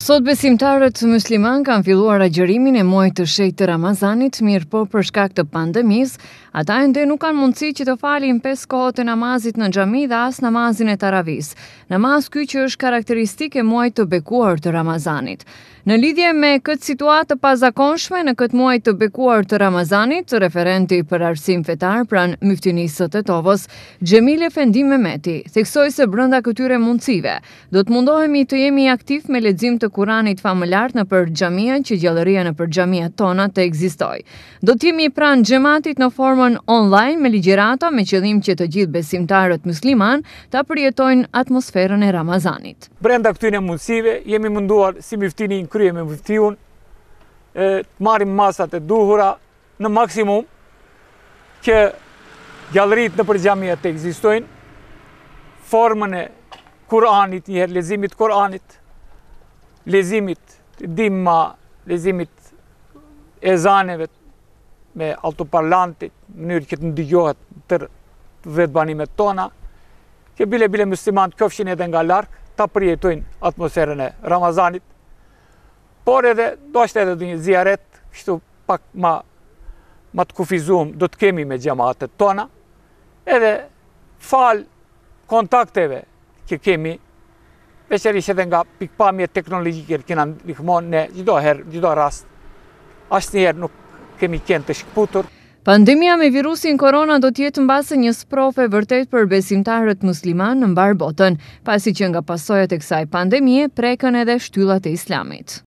Sot besimtarët musliman kanë filluar agjërimin e muajit të shenjtë të Ramazanit, mirë po për shkak të pandemisë, ata ende nuk kanë mundësi që të falin 5 kohët e namazit në xhami dhe as namazin e taravis. Namaz ky që është karakteristik e muajit të bekuar të Ramazanit. Në lidhje me këtë situatë të pazakonshme në këtë muaj të bekuar të Ramazanit, referenti për arsim fetar pranë Myftinisë së Tetovës, Xhemil Efendi Mehmeti, theksoi se brenda këtyre mundësive do të mundohemi të jemi aktiv me lexim të Kuranit famëlar nëpër xhamia që gjallëria nëpër xhamiat tona të ekzistojë. Do të jemi pranë xhamatit në formën online me ligjërata me qëllim që të gjithë besimtarët musliman ta përjetojnë atmosferën e Ramazanit. Brenda këtyre mundësive jemi munduar si Myftini krye me Myftiun të marrim masat e duhura në maksimum që gjallërit nëpër xhamia të ekzistojnë, formën e Kuranit, njëherë leximit Kuranit, lezimit dimma, lezimit ezaneve me altoparlantit, në mënyrë që të ndëgjohet tër vetbanimet tona, që bile muslimanët këfshin edhe nga larg, ta përjetojnë atmosferën e Ramazanit, por edhe do është edhe një ziaret, kështu pak ma të kufizuar do të kemi me xhamatet tona, edhe fal kontakteve që kemi, veçanërisht edhe nga pikpamjet teknologjike që kena ndihmon në çdo rast. Asnjëherë nuk kemi qenë të shkputur. Pandemia me virusin korona do të jetë mbase një sprofë vërtet për besimtarët musliman në mbar botën, pasi që nga pasojat e kësaj pandemie prekën edhe shtyllat e Islamit.